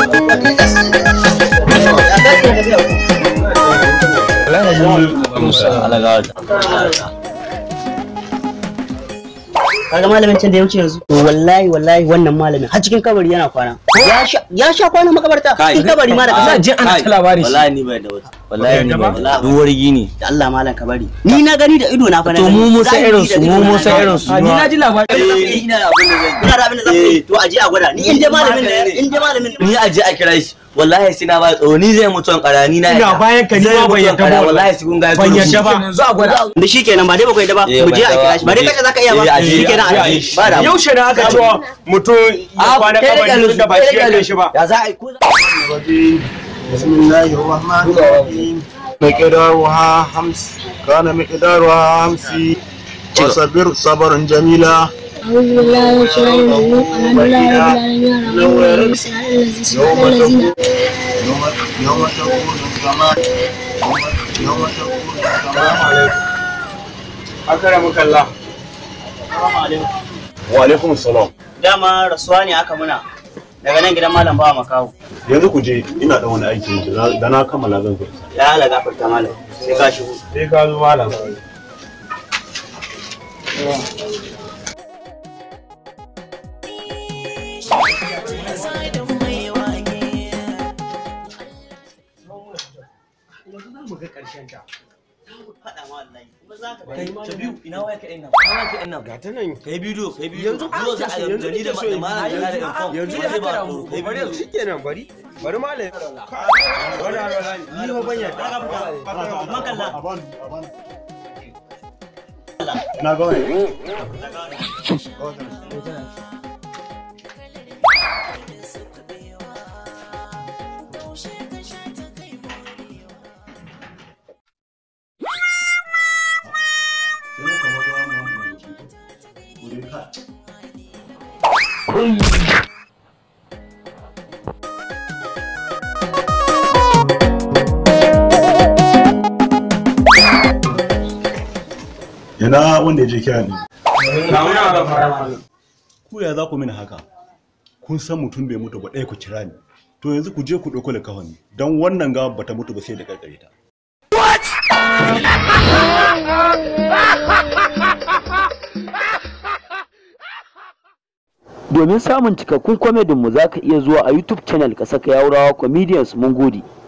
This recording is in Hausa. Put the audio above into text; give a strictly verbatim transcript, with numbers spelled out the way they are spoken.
kaga malamin can da ya wuce yanzu to wallahi wallahi wannan malamin har cikin kabari yana kwana ya sha ya sha kwana makabarta cikin kabari ma da kasa jin ana ta labari wallahi ni bai da wata wallahi ni bai da duwar gini da Allah malam ka bari ni na gani da ido na fa na to mu mu sai irin su mu mu sai irin su ni na ji labari ina da abin da zan ina da abin da zan to aje a gwada ni in je malamin in je malamin ni aje a kira shi wallahi sai na ba tsoro ni zai mutu an karani na ina bayan ka ni ma ban yadda ba wallahi sai kun ga ban yadda ba yanzu a gwada da shikenan ba dai ba kai da ba mu je a kira shi ba dai kace zaka iya ba shikenan a ba da yaushe ne aka cewa mutum ya kwana kabari da ba shi ya shi ba ya za a yi ko bismillahir rahmanir rahim miqdaruha hams kana miqdaruha hamsi wasabir sabran jamila أعوذ بالله من الشيطان الرجيم الحمد لله رب العالمين الرحمن الرحيم الذي الذين يوم تكون السماء يوم تكون السماء أكرمك الله وعليكم السلام dama rasuwa ne aka muna daga nan gidan malam ba makawo yanzu ku je ina da wani aiki da na kammala zan zo ya Allah gafarta malam sai ka shigo sai ka zo malam mu ga karshen ta faɗa ma wallahi kuma za ka kai ta biyu ina waya ka ina waya ka ina ga ta nan kai bidiyo kai bidiyo yanzu zo za a yanzu gani da da malam da da inform yanzu sai ba kai bari yanzu shikenan bari bari malam wala wala ni ba ban yadda makalla na ga wani Yana wanda ya je kira ne. Ku ya za ku mini haka? Kun san mutum bai mutu ba ɗaya ku kira ni. To yanzu ku je ku ɗauko likafani don wannan gawa bata mutu ba sai da ƙarƙare ta. Domin samun cikakkun komedin mu zaka iya zuwa a YouTube channel ka saka Yawurawa Comedians mun gode.